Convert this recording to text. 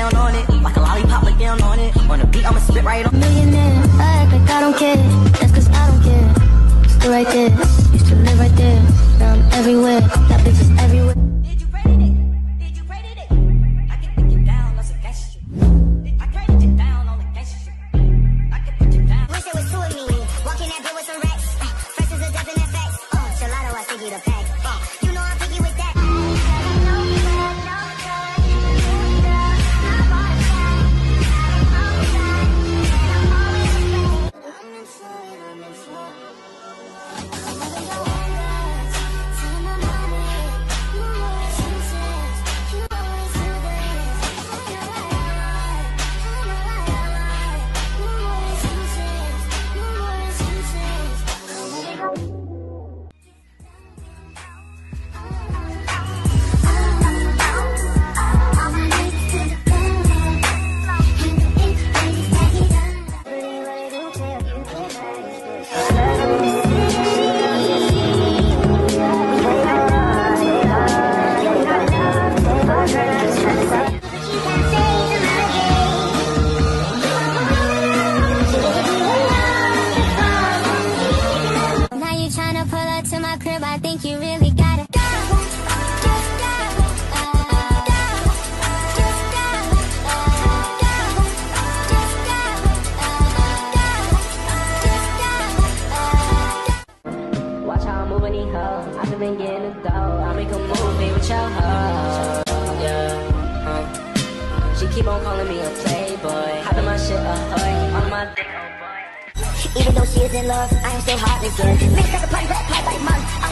down on it. Like a lollipop, look down on it. On the beat, I'ma spit right on. Millionaire, I act like I don't care. That's cause I don't care. Still right there, used to live right there. Now I'm everywhere, got bitches everywhere. Did you pray today? Did you pray today? I can put you down on some gangsta shit. I prayed you down on the gangsta shit. I can put you down. Wish there was two of me. Walking that bill with some racks. Fresh as a definite fact. Gelato, I think the pack. You know I'm picky with that. I think you really gotta go. Just go. Just go. Just go. Watch how I'm moving these hoes. I just been getting the dough. I make a movie with your hoe. Yeah. She keep on calling me a playboy. Hopping my shit ahoy. On my dick, oh boy. Even though she is in love, I am still hard to get. Mix up the party, rap, like month.